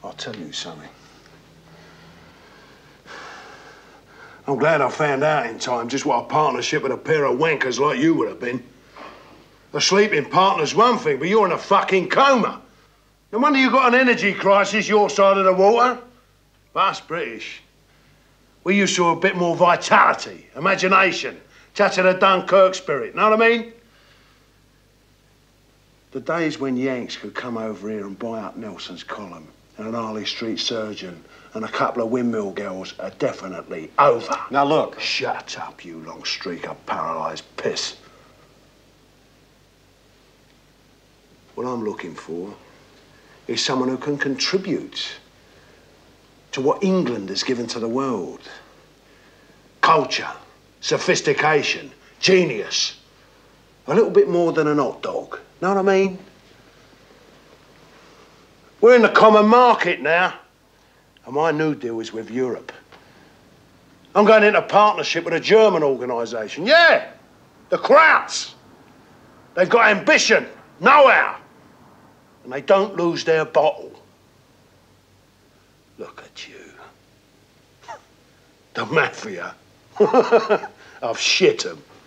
I'll tell you something. I'm glad I found out in time just what a partnership with a pair of wankers like you would have been. A sleeping partner's one thing, but you're in a fucking coma. No wonder you got an energy crisis your side of the water. But us British, we used to have a bit more vitality, imagination, touch of the Dunkirk spirit, know what I mean? The days when Yanks could come over here and buy up Nelson's column and an Harley Street surgeon and a couple of windmill girls are definitely over. Now look. Shut up, you long streak of paralysed piss. What I'm looking for is someone who can contribute to what England has given to the world. Culture, sophistication, genius. A little bit more than an hot dog. Know what I mean? We're in the common market now. And my new deal is with Europe. I'm going into partnership with a German organisation. Yeah, the Krauts. They've got ambition, know-how. And they don't lose their bottle. Look at you. The mafia. I've shit 'em.